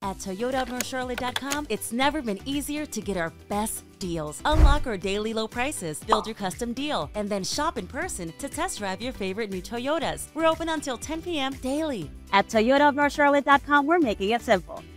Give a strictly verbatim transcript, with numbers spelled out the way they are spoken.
At Toyota of North Charlotte dot com, it's never been easier to get our best deals. Unlock our daily low prices, build your custom deal, and then shop in person to test drive your favorite new Toyotas. We're open until ten p m daily. At Toyota of North Charlotte dot com, we're making it simple.